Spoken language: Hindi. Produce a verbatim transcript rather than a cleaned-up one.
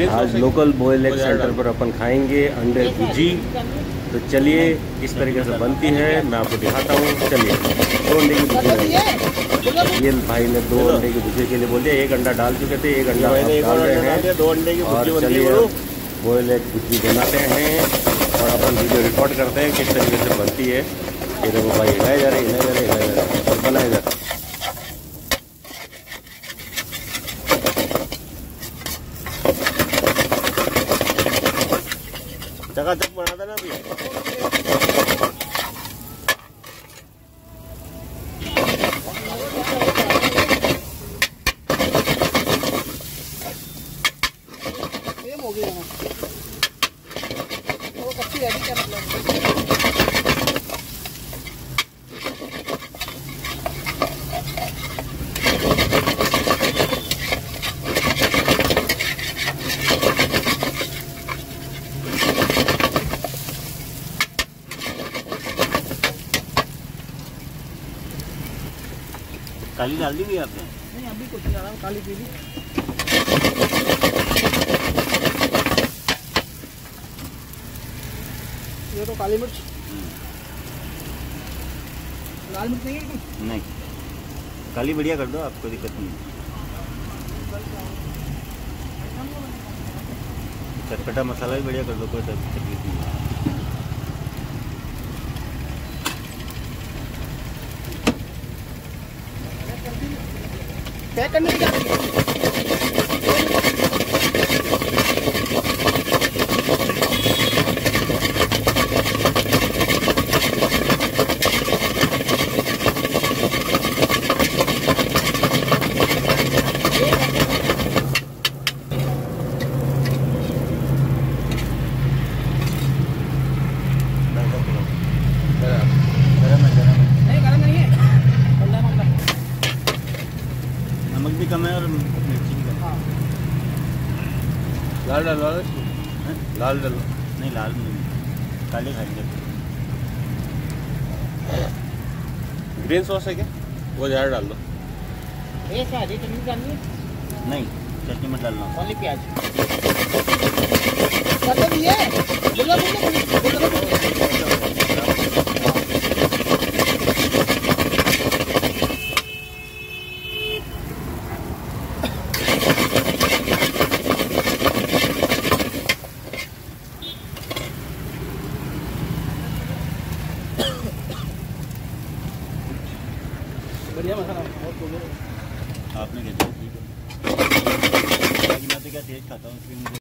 आज लोकल बॉयल एग सेंटर पर अपन खाएंगे अंडे भुजी। तो चलिए इस तरीके से बनती है, मैं आपको दिखाता हूँ। चलिए दो अंडे की भुजी, ये भाई ने दो अंडे की भुजी के लिए बोल दिया। एक अंडा डाल चुके थे, एक अंडा डाल रहे हैं। दो अंडे की और चलिए बॉयल एग भुजी बनाते हैं और अपन वीडियो रिकॉर्ड करते हैं किस तरीके से बनती है। ये देखो भाई हिलाए जा रहे हिलाए जा रहे हिलाए जा रहे और बनाए जा रहे। चकाचक बना देना भैया। हो गया वो कच्ची रेडी क्या मतलब। काली डाल दी भैया आपने? नहीं अभी कुछ नहीं डाला, काली पीली। ये तो काली मिर्च, लाल मिर्च नहीं है? नहीं, काली बढ़िया कर दो, आपको दिक्कत नहीं। चटपटा मसाला भी बढ़िया कर दो, कोई तकलीफ नहीं। पैक करने की क्या नमक भी कम है और मिर्ची भी कम है। लाल डालो लाल डालो। नहीं लाल नहीं, काले खाएंगे। ग्रीन सॉस है क्या? वो ज़्यादा डाल दो। ये क्या हरी चटनी डालनी है? नहीं, चटनी मत डालना, ओनली प्याज। कर दो ये बोलो बोलो बोलो। बढ़िया मसाला बहुत बढ़िया। आपने कहते हैं ठीक है, मैं तो क्या तेज खाता हूँ।